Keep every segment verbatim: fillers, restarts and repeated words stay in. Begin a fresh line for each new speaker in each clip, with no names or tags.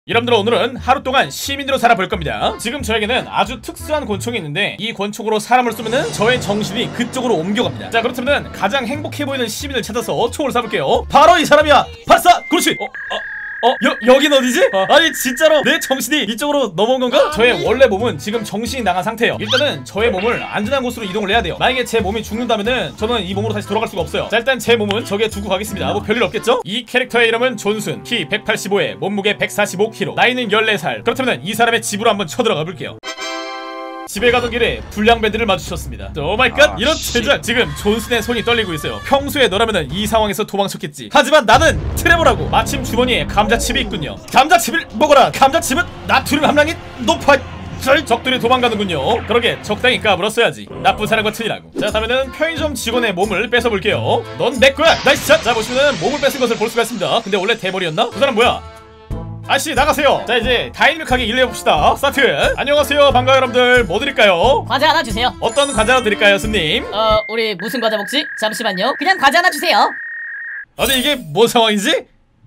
여러분들 오늘은 하루 동안 시민으로 살아볼 겁니다. 지금 저에게는 아주 특수한 권총이 있는데 이 권총으로 사람을 쏘면은 저의 정신이 그쪽으로 옮겨갑니다. 자, 그렇다면 가장 행복해 보이는 시민을 찾아서 총을 쏴볼게요. 바로 이 사람이야. 발사! 그렇지. 어? 어? 어? 여, 여긴 어디지? 어. 아니 진짜로 내 정신이 이쪽으로 넘어온 건가? 저의 원래 몸은 지금 정신이 나간 상태예요. 일단은 저의 몸을 안전한 곳으로 이동을 해야 돼요. 만약에 제 몸이 죽는다면은 저는 이 몸으로 다시 돌아갈 수가 없어요. 자, 일단 제 몸은 저기에 두고 가겠습니다. 뭐 별일 없겠죠? 이 캐릭터의 이름은 존슨, 키 백팔십오에 몸무게 백사십오 킬로그램, 나이는 열네 살. 그렇다면 이 사람의 집으로 한번 쳐들어가 볼게요. 집에 가던 길에 불량배들을 마주쳤습니다. 오마이갓, 이런 제작. 지금 존슨의 손이 떨리고 있어요. 평소에 너라면은 이 상황에서 도망쳤겠지. 하지만 나는 트레버라고. 마침 주머니에 감자칩이 있군요. 감자칩을 먹어라. 감자칩은 나트륨 함량이 높아. 적들이 도망가는군요. 그러게 적당히 까불었어야지. 나쁜 사람 같으니라고. 자, 다음에는 편의점 직원의 몸을 뺏어볼게요. 넌 내거야. 나이스 샷. 자, 보시면은 몸을 뺏은 것을 볼 수가 있습니다. 근데 원래 대머리였나? 그 사람 뭐야? 아씨 나가세요. 자, 이제 다이내믹하게 일을 해봅시다. 스타트. 안녕하세요, 반가워요 여러분들. 뭐 드릴까요?
과자 하나 주세요.
어떤 과자 하나 드릴까요, 손님?
어 우리 무슨 과자 먹지? 잠시만요. 그냥 과자 하나 주세요.
아니 이게 뭔 상황이지?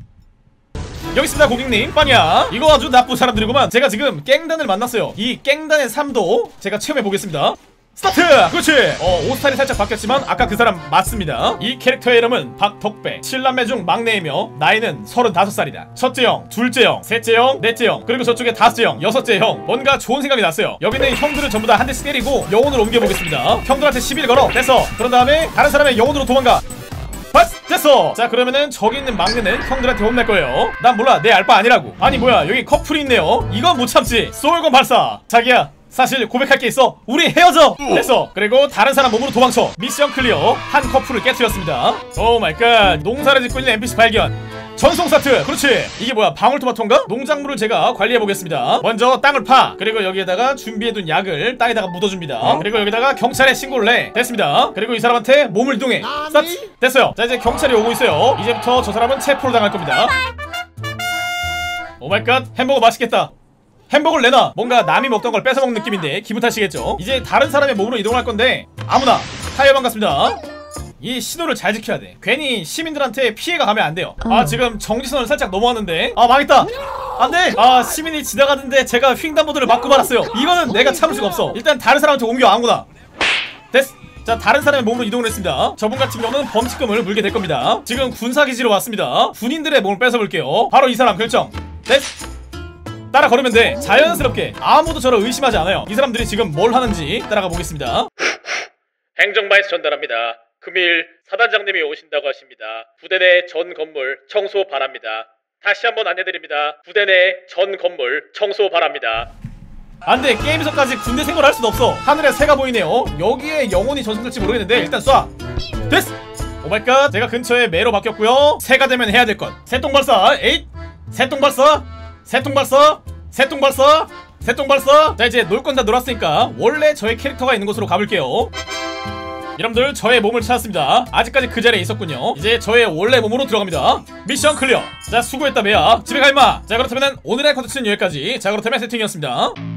여기 있습니다, 고객님. 빵이야. 이거 아주 나쁜 사람들이구만. 제가 지금 깽단을 만났어요. 이 깽단의 삶도 제가 체험해보겠습니다. 스타트! 그렇지! 어, 옷 스타일이 살짝 바뀌었지만 아까 그 사람 맞습니다. 이 캐릭터의 이름은 박덕배. 칠남매 중 막내이며 나이는 서른다섯 살이다. 첫째 형, 둘째 형, 셋째 형, 넷째 형, 그리고 저쪽에 다섯째 형, 여섯째 형. 뭔가 좋은 생각이 났어요. 여기는 형들을 전부 다 한 대씩 때리고 영혼으로 옮겨보겠습니다. 형들한테 시비를 걸어. 됐어. 그런 다음에 다른 사람의 영혼으로 도망가. 봤! 됐어! 자, 그러면은 저기 있는 막내는 형들한테 혼낼 거예요. 난 몰라, 내 알바 아니라고. 아니 뭐야, 여기 커플이 있네요. 이건 못 참지. 쏠건 발사. 자기야, 사실 고백할 게 있어. 우리 헤어져. 됐어. 그리고 다른 사람 몸으로 도망쳐. 미션 클리어. 한 커플을 깨트렸습니다. 오 마이 갓. 농사를 짓고 있는 엔피씨 발견. 전송 스타트. 그렇지. 이게 뭐야, 방울토마토인가? 농작물을 제가 관리해보겠습니다. 먼저 땅을 파. 그리고 여기에다가 준비해둔 약을 땅에다가 묻어줍니다. 어? 그리고 여기다가 경찰에 신고를 해. 됐습니다. 그리고 이 사람한테 몸을 이동해. 스타트. 됐어요. 자, 이제 경찰이 오고 있어요. 이제부터 저 사람은 체포를 당할 겁니다. 오 마이 갓. 햄버거 맛있겠다. 햄버거를 내놔. 뭔가 남이 먹던 걸 뺏어먹는 느낌인데 기분 탓이겠죠. 이제 다른 사람의 몸으로 이동할 건데 아무나. 타이어 반갑습니다. 이 신호를 잘 지켜야 돼. 괜히 시민들한테 피해가 가면 안 돼요. 아, 지금 정지선을 살짝 넘어왔는데 아, 망했다. 안돼. 아, 시민이 지나가는데 제가 횡단보도를 막고 말았어요. 이거는 내가 참을 수가 없어. 일단 다른 사람한테 옮겨. 아무나. 됐어. 자, 다른 사람의 몸으로 이동을 했습니다. 저분 같은 경우는 범칙금을 물게 될 겁니다. 지금 군사기지로 왔습니다. 군인들의 몸을 뺏어볼게요. 바로 이 사람 결정. 됐어. 따라 걸으면 돼. 자연스럽게. 아무도 저를 의심하지 않아요. 이 사람들이 지금 뭘 하는지 따라가 보겠습니다. 행정바에서 전달합니다. 금일 사단장님이 오신다고 하십니다. 부대 내 전 건물 청소 바랍니다. 다시 한번 안내드립니다. 부대 내 전 건물 청소 바랍니다. 안돼, 게임에서까지 군대 생활을 할 수는 없어. 하늘에 새가 보이네요. 여기에 영혼이 전송될지 모르겠는데 일단 쏴. 됐어. 오마이갓. 제가 근처에 매로 바뀌었고요. 새가 되면 해야 될 것. 새똥 발사. 에잇. 새똥 발사. 새똥 발사. 새똥 발사. 새똥 발사. 자, 이제 놀 건 다 놀았으니까 원래 저의 캐릭터가 있는 곳으로 가볼게요. 여러분들, 저의 몸을 찾았습니다. 아직까지 그 자리에 있었군요. 이제 저의 원래 몸으로 들어갑니다. 미션 클리어. 자, 수고했다 매야. 집에 가 임마. 자, 그렇다면 오늘의 컨텐츠는 여기까지. 자, 그렇다면 세팅이었습니다.